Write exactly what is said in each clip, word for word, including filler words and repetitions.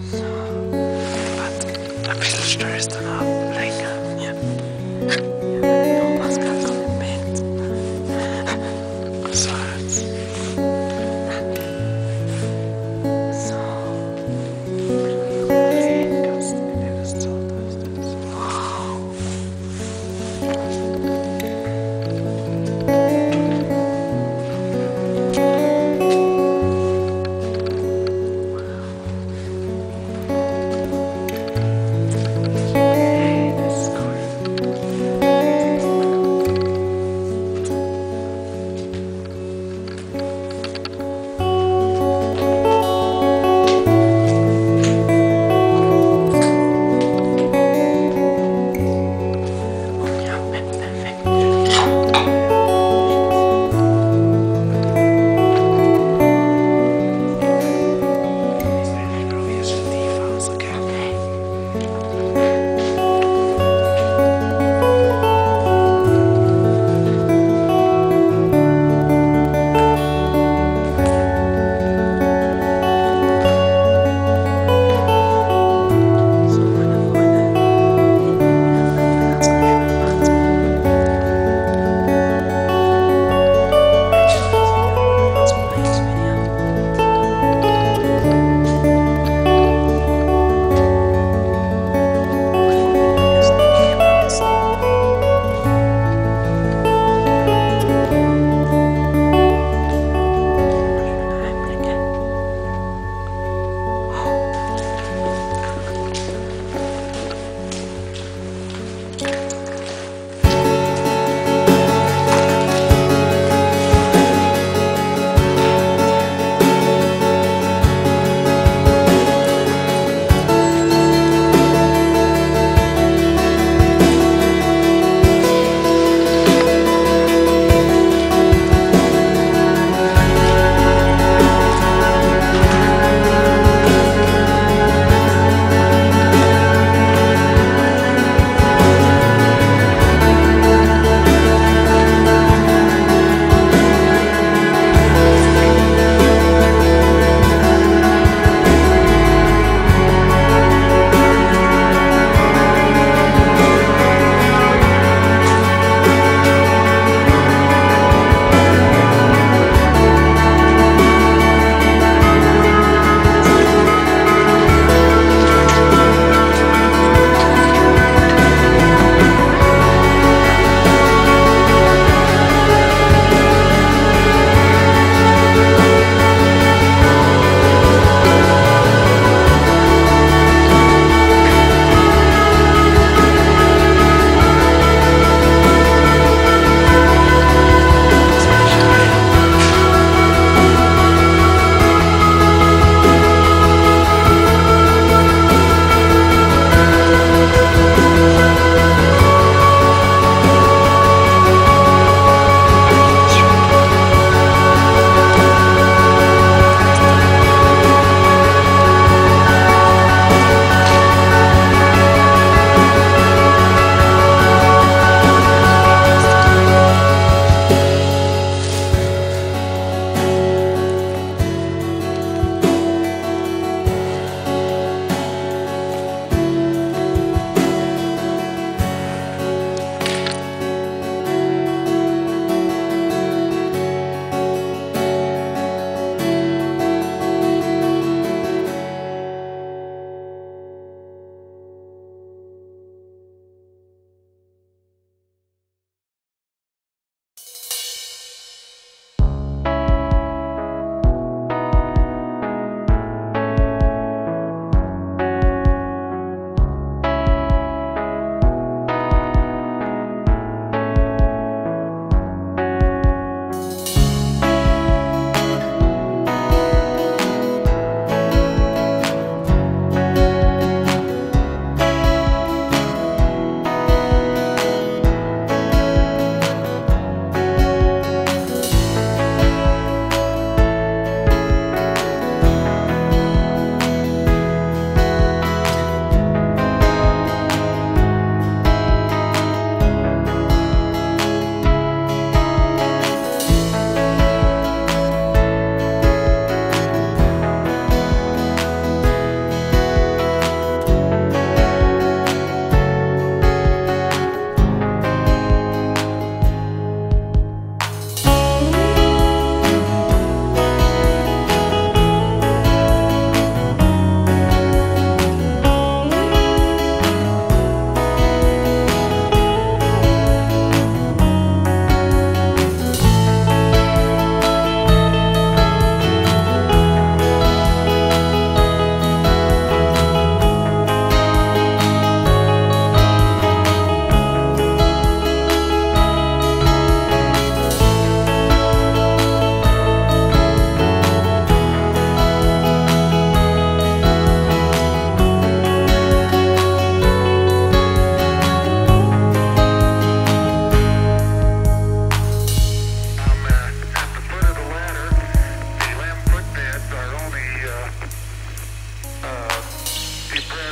But ein bisschen stößt dann ab, länger. Ja. Ja, noch was ganz auf dem Bett. So jetzt. So. Okay, ganz in das Zelt ist das. Wow. Hey.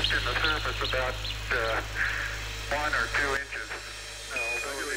depressed in the surface about uh, one or two inches. Although the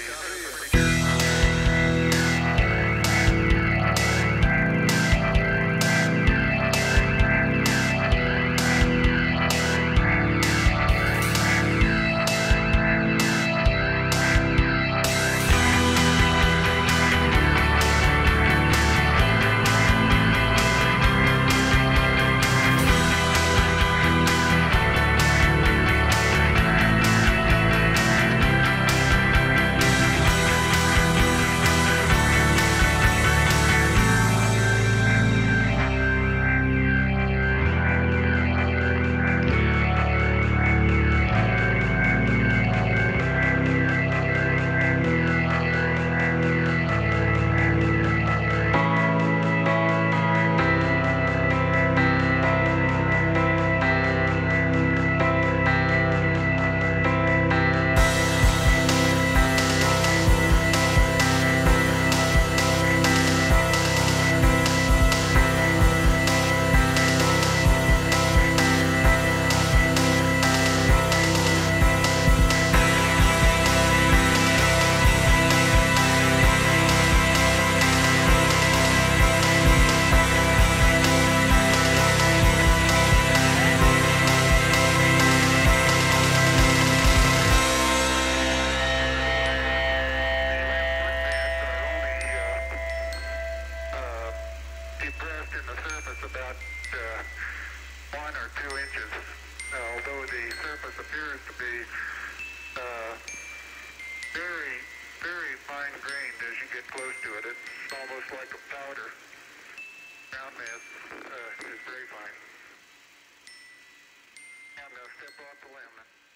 depressed in the surface about uh, one or two inches. Although the surface appears to be uh, very, very fine grained as you get close to it. It's almost like a powder. Ground mass uh, is very fine. I'm going to step off the limb.